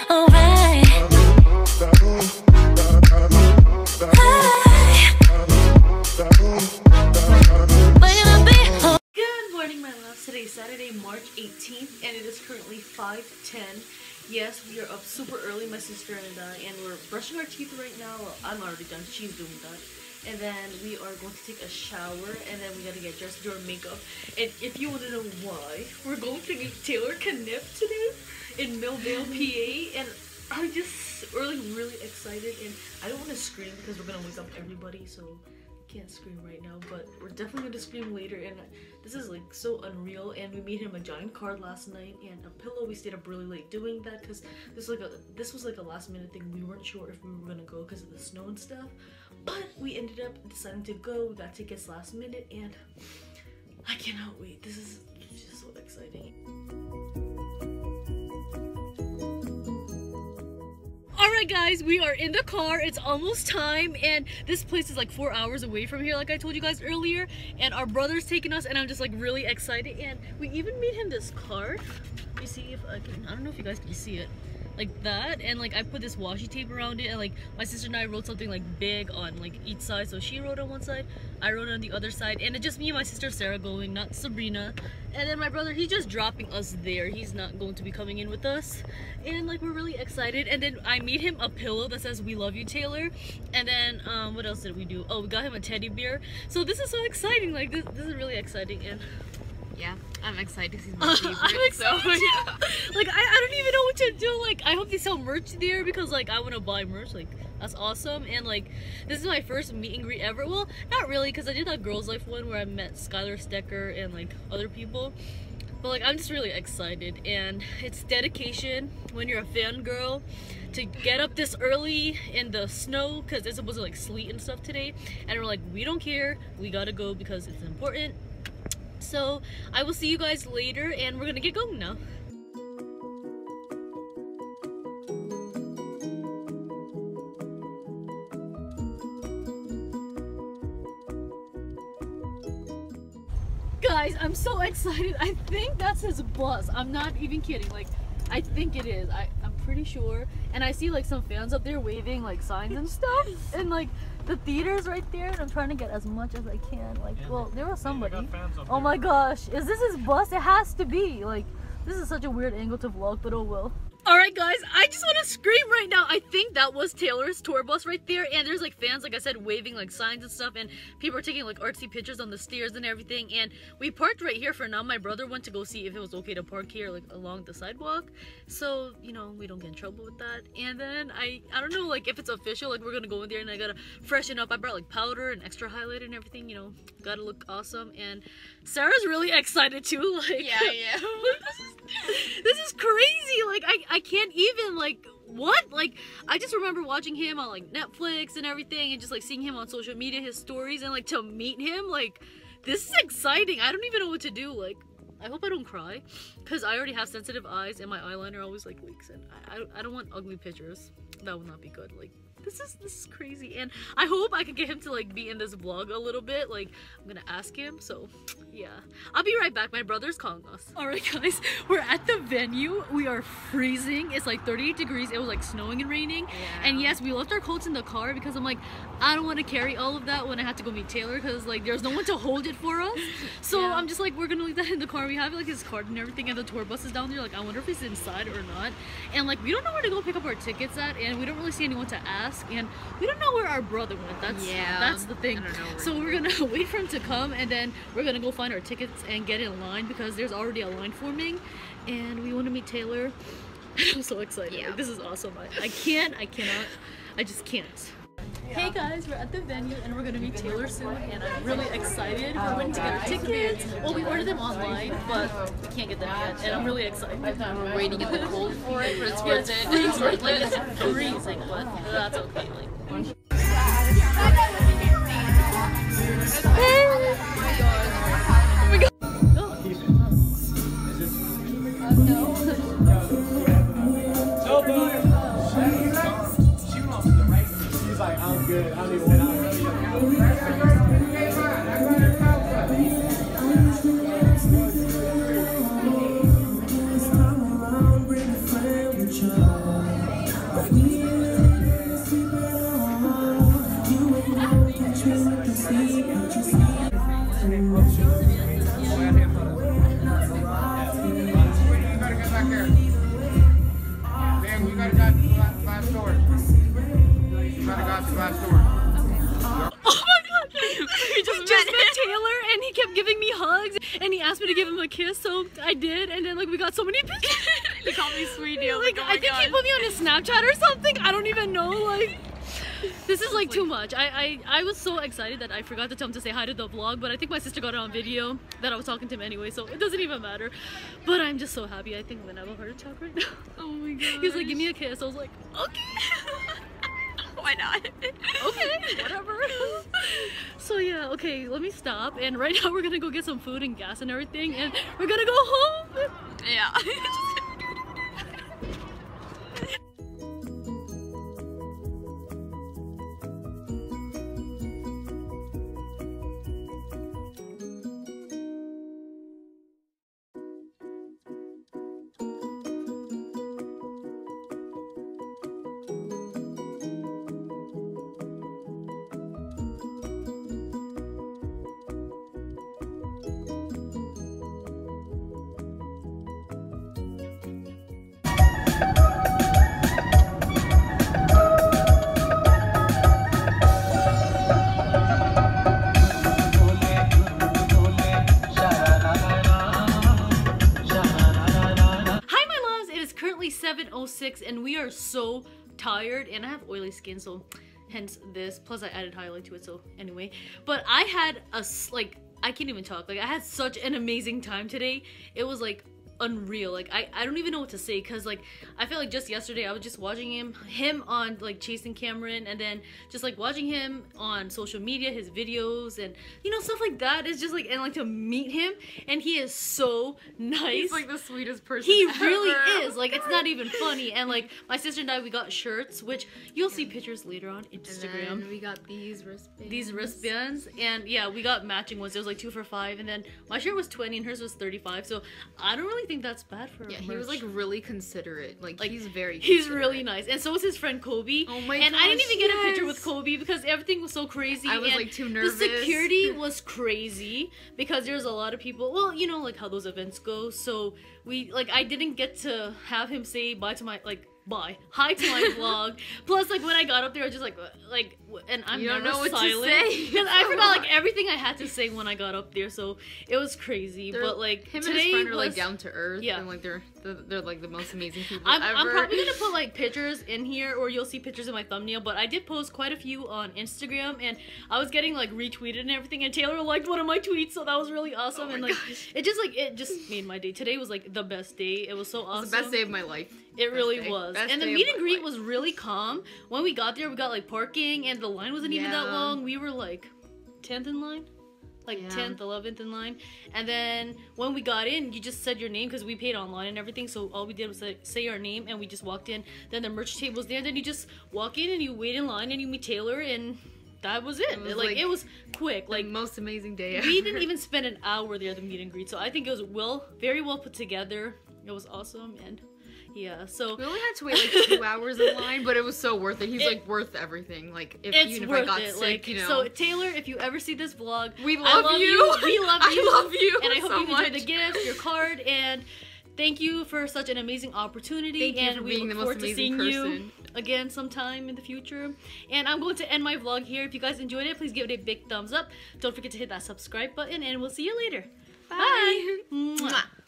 alright. Good morning, my loves. Today is Saturday, March 18th, and it is currently 5:10. Yes, we are up super early, my sister and I, and we're brushing our teeth right now. Well, I'm already done. She's doing that. And then we are going to take a shower, and then we gotta get dressed, do our makeup. And if you want to know why, we're going to Met Taylor Caniff today in Wernersville PA, and I'm just really excited. And I don't want to scream because we're gonna wake up everybody, so I can't scream right now. But we're definitely gonna scream later, and this is like so unreal. And we made him a giant card last night and a pillow. We stayed up really late doing that because this was like a last minute thing. We weren't sure if we were gonna go because of the snow and stuff. But we ended up deciding to go. We got tickets last minute, and I cannot wait. This is just so exciting. Alright guys, we are in the car. It's almost time, and this place is like 4 hours away from here, like I told you guys earlier. And our brother's taking us, and I'm just like really excited. And we even made him this card. You see if I can, I don't know if you guys can see it. Like that, and like I put this washi tape around it, and like my sister and I wrote something like big on like each side. So she wrote on one side, I wrote on the other side, and it's just me and my sister Sarah going, not Sabrina. And then my brother, he's just dropping us there. He's not going to be coming in with us, and like we're really excited. And then I made him a pillow that says "We love you, Taylor." And then what else did we do? Oh, we got him a teddy bear. So this is so exciting. Like this is really exciting. And yeah, I'm excited because he's my favorite. I'm excited. So, yeah. Like I don't even know what to do. Like I hope they sell merch there because like I want to buy merch. Like that's awesome. And like this is my first meet and greet ever. Well, not really, because I did that Girls Life one where I met Skylar Stecker and like other people. But like I'm just really excited, and it's dedication when you're a fangirl to get up this early in the snow because it's supposed to like sleet and stuff today. And we're like, we don't care. We gotta go because it's important. So I will see you guys later, and we're gonna get going now. Guys, I'm so excited. I think that's his bus. I'm not even kidding. Like, I think it is. I'm pretty sure. And I see like some fans up there waving like signs and stuff. And like the theater's right there, and I'm trying to get as much as I can. Like, well, there was somebody. Oh my gosh, is this his bus? It has to be. Like, this is such a weird angle to vlog, but oh well. Alright guys, I just want to scream right now. I think that was Taylor's tour bus right there, and there's like fans, like I said, waving like signs and stuff, and people are taking like artsy pictures on the stairs and everything. And we parked right here for now. My brother went to go see if it was okay to park here like along the sidewalk, so you know we don't get in trouble with that. And then I don't know like if it's official, like we're gonna go in there and I gotta freshen up. I brought like powder and extra highlighter and everything, you know, gotta look awesome. And Sarah's really excited too. Like, yeah. This is crazy. Like I can't even, like, what? Like, I just remember watching him on like Netflix and everything, and just like seeing him on social media, his stories, and like to meet him, like this is exciting. I don't even know what to do. Like, I hope I don't cry because I already have sensitive eyes and my eyeliner always like leaks, and I don't want ugly pictures. That would not be good. Like, this is crazy, and I hope I can get him to like be in this vlog a little bit. Like, I'm gonna ask him. So yeah, I'll be right back. My brother's calling us. All right guys, we're at the venue. We are freezing. It's like 38 degrees. It was like snowing and raining. Yeah. And yes, we left our coats in the car because I'm like, I don't want to carry all of that when I have to go meet Taylor, because like there's no one to hold it for us. So yeah. I'm just like, we're gonna leave that in the car. We have like his card and everything, and the tour bus is down there. Like, I wonder if he's inside or not. And like we don't know where to go pick up our tickets at, and we don't really see anyone to ask, and we don't know where our brother went. That's the thing. So we're gonna wait for him to come, and then we're gonna go find our tickets and get in line because there's already a line forming, and we want to meet Taylor. I'm so excited. Yeah. Like, this is awesome. I cannot, I just can't. Hey guys, we're at the venue and we're gonna meet Taylor soon, and I'm really excited. We're waiting to get the tickets. Well, we ordered them online, but we can't get them yet, and I'm really excited. We're waiting in the cold for it, but it's worth it. Like, it's freezing, but that's okay. Like, We just met Taylor and he kept giving me hugs and he asked me to give him a kiss, so I did, and then like we got so many pictures. He called me sweetie. Like, oh I think he put me on his Snapchat or something. I don't even know. Like, this is like too much. I was so excited that I forgot to tell him to say hi to the vlog, but I think my sister got it on video that I was talking to him anyway, so it doesn't even matter. But I'm just so happy. I think I'm gonna have a heart attack right now. Oh my god. He was like, give me a kiss. I was like, okay. Why not? Okay, whatever. So yeah, okay, let me stop. And right now we're gonna go get some food and gas and everything, and we're gonna go home. Yeah. Currently 7:06 and we are so tired, and I have oily skin, so hence this, plus I added highlight to it, so anyway. But I had I can't even talk. Like, I had such an amazing time today. It was like unreal. Like, I don't even know what to say, because like I feel like just yesterday I was just watching him on like Chasing Cameron, and then just like watching him on social media, his videos and you know, stuff like that. It's just like, and like to meet him, and he is so nice. He's like the sweetest person he ever. really is. Like, it's not even funny. And like my sister and I, we got shirts, which you'll see pictures later on Instagram. And then we got these wristbands. And yeah, we got matching ones. It was like 2 for $5, and then my shirt was 20 and hers was 35, so I don't really think that's bad for yeah, merch. he was like really considerate. Like he's very he's really nice. And so was his friend Kobe. Oh my and gosh, I didn't even get a picture with Kobe because everything was so crazy. I was and like too nervous. The security was crazy because there's a lot of people. Well, you know, like how those events go. So we I didn't get to have him say bye to my hi to my vlog. Plus, like, when I got up there, I was just and I'm you don't never know what silent to say. because I forgot like everything I had to say when I got up there. So it was crazy. But like him today and his friend was are like down to earth. Yeah, and like they're like the most amazing people I'm ever. probably gonna put like pictures in here, or you'll see pictures in my thumbnail. But I did post quite a few on Instagram, and I was getting like retweeted and everything. And Taylor liked one of my tweets, so that was really awesome. Oh and gosh. it just made my day. Today was like the best day. It was so awesome. It was the best day of my life. It really was. Best And the day meet of and my greet life. was really calm. When we got there, we got like parking, and the line wasn't even that Yeah. long. We were like 10th in line. Like Yeah. 10th, 11th in line. And then when we got in, you just said your name because we paid online and everything. So all we did was say our name, and we just walked in. Then the merch table was there. Then you just walk in and you wait in line and you meet Taylor, and that was it. It was quick. Like, the most amazing day ever. we didn't even spend an hour there, the meet and greet. So I think it was very well put together. It was awesome. And yeah, so we only had to wait like 2 hours in line, but it was so worth it. He's like worth everything. Like even if I got sick, like, you know. So Taylor, if you ever see this vlog, we I love you. We love you. I love you. And I hope so you enjoyed much. the gift, your card, and thank you for such an amazing opportunity. Thank you and for we being look the most forward to amazing seeing you person. again sometime in the future. And I'm going to end my vlog here. If you guys enjoyed it, please give it a big thumbs up. Don't forget to hit that subscribe button, and we'll see you later. Bye. Bye. Mwah.